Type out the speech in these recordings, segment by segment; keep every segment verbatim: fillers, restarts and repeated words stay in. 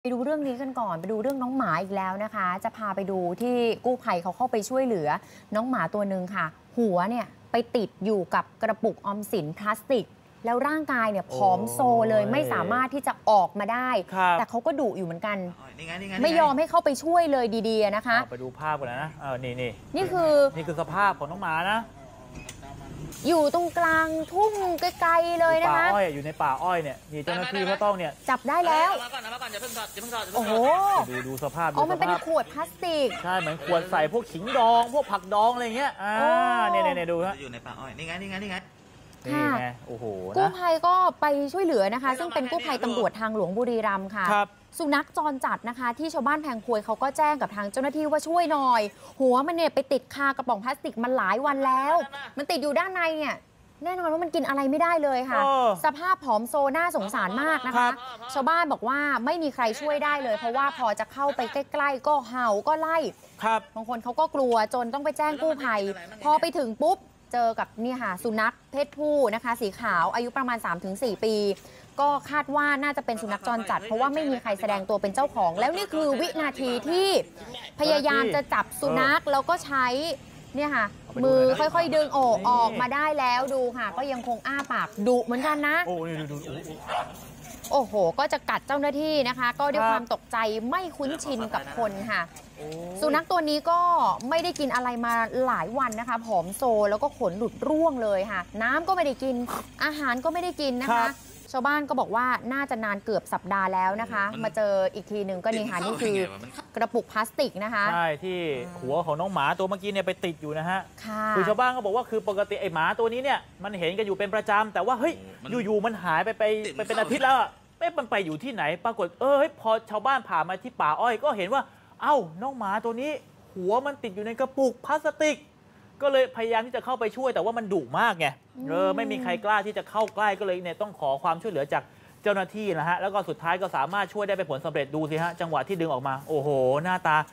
ไปดูเรื่องนี้กันก่อนไปดูเรื่องน้องหมาอีกแล้วนะคะจะพาไปดูที่กู้ภัยเขาเข้าไปช่วยเหลือน้องหมาตัวหนึ่งค่ะหัวเนี่ยไปติดอยู่กับกระปุกออมสินพลาสติกแล้วร่างกายเนี่ยผอมโซเลยไม่สามารถที่จะออกมาได้แต่เขาก็ดุอยู่เหมือนกันไม่ยอมให้เข้าไปช่วยเลยดีๆนะคะไปดูภาพกันนะเออนี่นี่นี่คือนี่คือสภาพของน้องหมานะอยู่ตรงกลางทุ่งไกลๆเลยนะคะป่าอ้อยอยู่ในป่าอ้อยเนี่ยนี่เจ้าหน้าที่เขาต้องเนี่ยจับได้แล้วมาก่อนนะมาก่อนอย่าเพิ่งถอดอย่าเพิ่งถอดโอ้โหดูดูสภาพอ๋อมันเป็นขวดพลาสติกใช่เหมือนขวดใส่พวกขิงดองพวกผักดองอะไรเงี้ยอ่าเนี่ยเนี่ยดูฮะอยู่ในป่าอ้อยนี่ไงนี่ไงนี่ไงนี่ไงโอ้โหกู้ภัยก็ไปช่วยเหลือนะคะซึ่งเป็นกู้ภัยตำรวจทางหลวงบุรีรัมย์ค่ะสุนัขจรจัดนะคะที่ชาวบ้านแพงพวยเขาก็แจ้งกับทางเจ้าหน้าที่ว่าช่วยหน่อยหัวมันเนี่ยไปติดคากระป๋องพลาสติกมันหลายวันแล้วมันติดอยู่ด้านในเนี่ยแน่นอนว่ามันกินอะไรไม่ได้เลยค่ะสภาพผอมโซน่าสงสารมากนะคะชาวบ้านบอกว่าไม่มีใครช่วยได้เลยเพราะว่าพอจะเข้าไปใกล้ๆก็เห่าก็ไล่บางคนเขาก็กลัวจนต้องไปแจ้งกู้ภัยพอไปถึงปุ๊บเจอกับนี่ค่ะสุนัขเพศผู้นะคะสีขาวอายุประมาณ สามถึงสี่ ปีก็คาดว่าน่าจะเป็นสุนัขจรจัดเพราะว่าไม่มีใครแสดงตัวเป็นเจ้าของแล้วนี่คือวินาทีที่พยายามจะจับสุนัขแล้วก็ใช้เนี่ยค่ะมือค่อยๆดึงโอกออกมาได้แล้วดูค่ะก็ยังคงอ้าปากดุเหมือนกันนะโอ้ดูโอ้โหก็จะกัดเจ้าหน้าที่นะคะก็ด้วยความตกใจไม่คุ้นชินกับคนค่ะสุนัขตัวนี้ก็ไม่ได้กินอะไรมาหลายวันนะคะผอมโซแล้วก็ขนหลุดร่วงเลยค่ะน้ำก็ไม่ได้กินอาหารก็ไม่ได้กินนะคะชาวบ้านก็บอกว่าน่าจะนานเกือบสัปดาห์แล้วนะคะมาเจออีกทีหนึ่งก็นี่ค่ะนี่คือกระปุกพลาสติกนะคะใช่ที่หัวของน้องหมาตัวเมื่อกี้เนี่ยไปติดอยู่นะฮะคือชาวบ้านก็บอกว่าคือปกติไอ้หมาตัวนี้เนี่ยมันเห็นกันอยู่เป็นประจำแต่ว่าเฮ้ยอยู่ๆมันหายไปไปไปเป็นอาทิตย์แล้วไม่มันไปอยู่ที่ไหนปรากฏเออพอชาวบ้านผ่านมาที่ป่าอ้อยก็เห็นว่าเอ้าน้องหมาตัวนี้หัวมันติดอยู่ในกระปุกพลาสติกก็เลยพยายามที่จะเข้าไปช่วยแต่ว่ามันดุมากไงเออไม่มีใครกล้าที่จะเข้าใกล้ก็เลยเนี่ยต้องขอความช่วยเหลือจากเจ้าหน้าที่นะฮะแล้วก็สุดท้ายก็สามารถช่วยได้ไปผลสำเร็จดูสิฮะจังหวะที่ดึงออกมาโอ้โหหน้าตา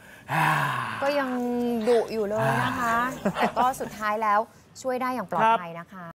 ก็ยังดุอยู่เลยนะคะแต่ก็สุดท้ายแล้วช่วยได้อย่างปลอดภัยนะคะ